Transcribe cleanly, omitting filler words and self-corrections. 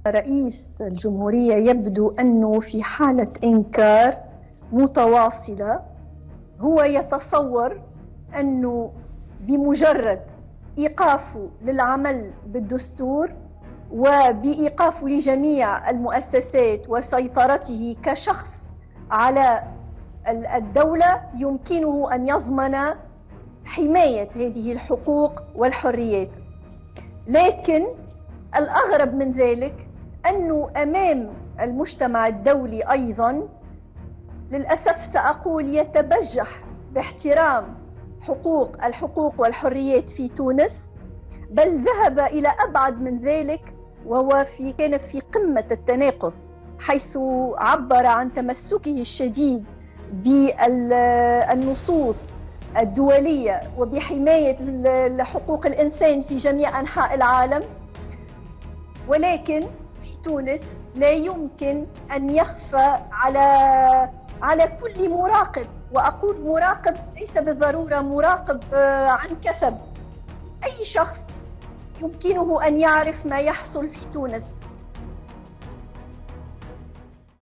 رئيس الجمهورية يبدو أنه في حالة إنكار متواصلة. هو يتصور أنه بمجرد إيقافه للعمل بالدستور وبإيقافه لجميع المؤسسات وسيطرته كشخص على الدولة يمكنه أن يضمن حماية هذه الحقوق والحريات. لكن الأغرب من ذلك أنه أمام المجتمع الدولي أيضا للأسف سأقول يتبجح باحترام الحقوق والحريات في تونس، بل ذهب إلى أبعد من ذلك، وهو كان في قمة التناقض، حيث عبر عن تمسكه الشديد بالنصوص الدولية وبحماية حقوق الإنسان في جميع أنحاء العالم. ولكن في تونس لا يمكن أن يخفى على كل مراقب، وأقول مراقب ليس بالضرورة مراقب عن كثب، أي شخص يمكنه أن يعرف ما يحصل في تونس.